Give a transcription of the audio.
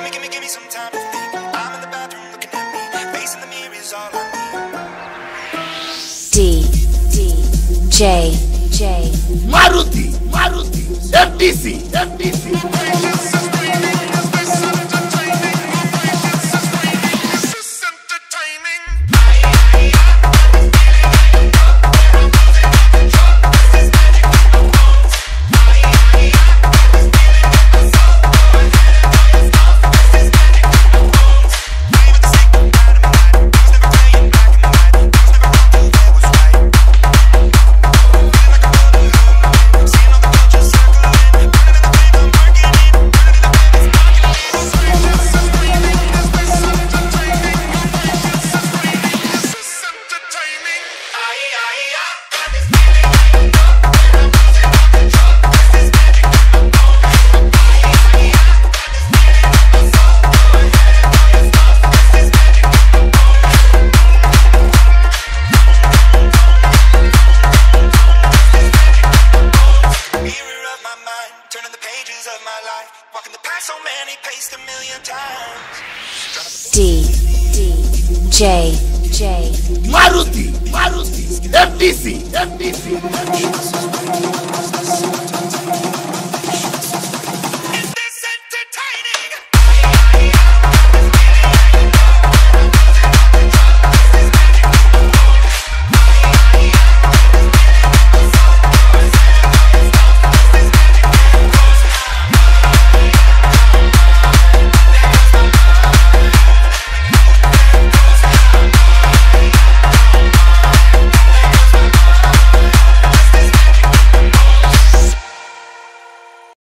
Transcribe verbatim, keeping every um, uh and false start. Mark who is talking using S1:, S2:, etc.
S1: Gimme, gimme, gimme some time to think. I'm in the bathroom looking at me. Facing the mirror is all I need.
S2: D, D, J, J.
S3: MARUTI, MARUTI, M P C, M P C.
S1: Turning the pages of my life, walking the path so many paced a million times.
S2: D, D, J, J.
S3: MARUTI, MARUTI, M P C, M P C.